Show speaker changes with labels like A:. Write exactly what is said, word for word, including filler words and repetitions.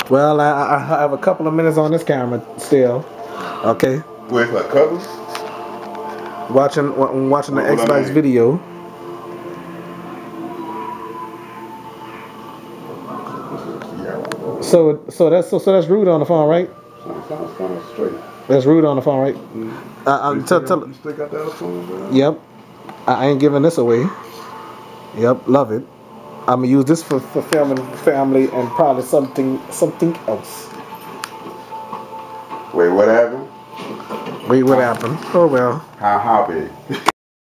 A: Well, I, I have a couple of minutes on this camera still. Okay.
B: Where's my cover?
A: Watching watching the
B: What, what
A: Xbox video. So so that's so, so that's Rude on the phone, right?
B: Sounds kind of straight.
A: That's Rude on the phone, right?
B: Mm-hmm.
A: Uh, um,
B: you,
A: tell,
B: still,
A: tell,
B: you still got that phone, bro?
A: Yep. I, I ain't giving this away. Yep, love it. I'm gonna use this for, for filming family and probably something something else.
B: Wait, what happened?
A: Wait, what happened? Oh well.
B: How how big?